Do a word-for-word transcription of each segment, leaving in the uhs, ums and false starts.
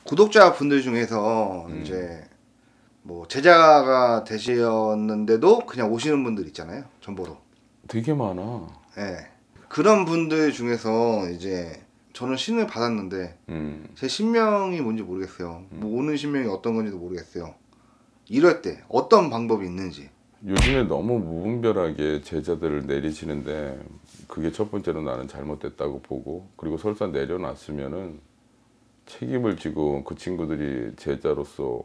구독자분들 중에서 음. 이제 뭐 제자가 되셨는데도 그냥 오시는 분들 있잖아요, 전보로. 되게 많아. 네. 그런 분들 중에서 이제 저는 신을 받았는데 음. 제 신명이 뭔지 모르겠어요. 뭐 오는 신명이 어떤 건지도 모르겠어요. 이럴 때 어떤 방법이 있는지. 요즘에 너무 무분별하게 제자들을 내리시는데 그게 첫 번째로 나는 잘못됐다고 보고, 그리고 설사 내려놨으면은 책임을 지고 그 친구들이 제자로서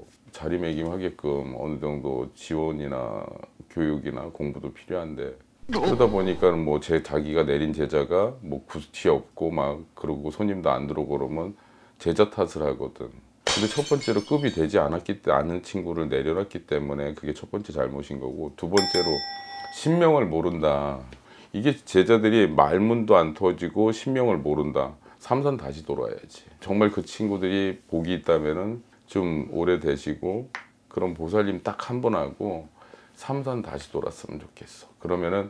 자리매김하게끔 어느 정도 지원이나 교육이나 공부도 필요한데, 그러다 보니까 뭐 제 자기가 내린 제자가 뭐 구티 없고 막 그러고 손님도 안 들어오고 그러면 제자 탓을 하거든. 근데 첫 번째로 급이 되지 않았기 때 않은 친구를 내려놨기 때문에 그게 첫 번째 잘못인 거고, 두 번째로 신명을 모른다. 이게 제자들이 말문도 안 터지고 신명을 모른다. 삼선 다시 돌아야지. 정말 그 친구들이 복이 있다면은 좀 오래 되시고 그런 보살님 딱 한 번 하고 삼선 다시 돌았으면 좋겠어. 그러면은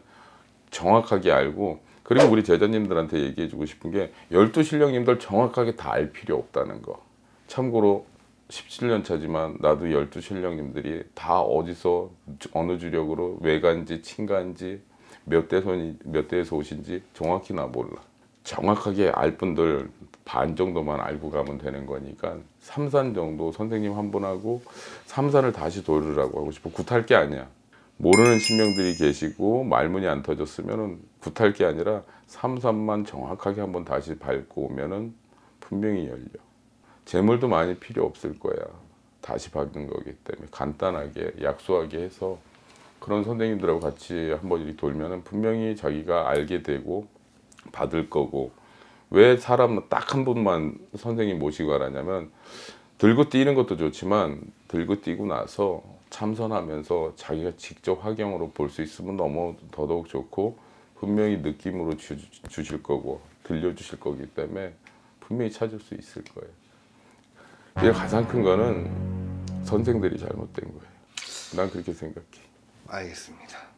정확하게 알고, 그리고 우리 제자님들한테 얘기해 주고 싶은 게 열두 신령님들 정확하게 다 알 필요 없다는 거. 참고로 십칠 년 차지만 나도 열두 신령님들이 다 어디서 어느 주력으로 외간지 친간지 몇 대손이 몇 대에서 오신지 정확히 나 몰라. 정확하게 알 분들 반 정도만 알고 가면 되는 거니까 삼산 정도 선생님 한 분 하고 삼산을 다시 돌으라고 하고 싶어. 굿할 게 아니야. 모르는 신명들이 계시고 말문이 안 터졌으면 굿할 게 아니라 삼산만 정확하게 한번 다시 밟고 오면은 분명히 열려. 재물도 많이 필요 없을 거야. 다시 밟는 거기 때문에 간단하게 약소하게 해서 그런 선생님들하고 같이 한번 이렇게 돌면은 분명히 자기가 알게 되고 받을 거고. 왜 사람 딱 한 분만 선생님 모시고 가라냐면, 들고 뛰는 것도 좋지만 들고 뛰고 나서 참선하면서 자기가 직접 화경으로 볼 수 있으면 너무 더더욱 좋고, 분명히 느낌으로 주, 주실 거고 들려주실 거기 때문에 분명히 찾을 수 있을 거예요. 이게 가장 큰 거는 선생들이 잘못된 거예요. 난 그렇게 생각해. 알겠습니다.